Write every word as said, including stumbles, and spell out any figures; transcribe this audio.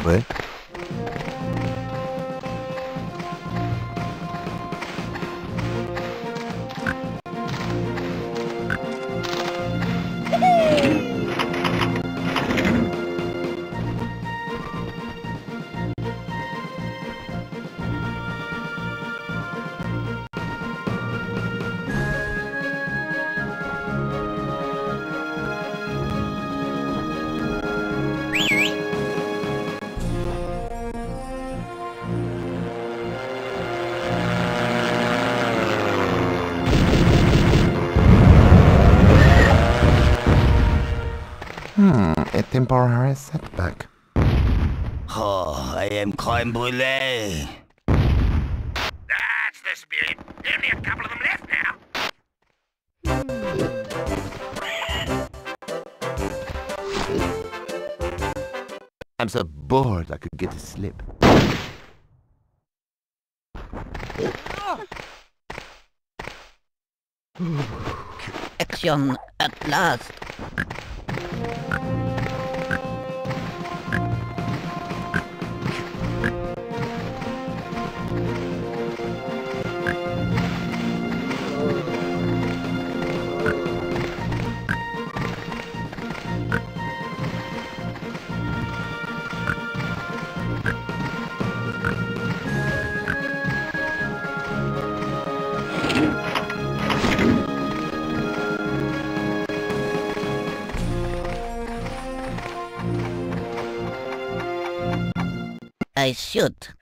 왜? Hmm, a temporary setback. Oh, I am crème brûlée. That's the spirit. Only a couple of them left now. I'm so bored I could get to sleep. Action at last. I shoot.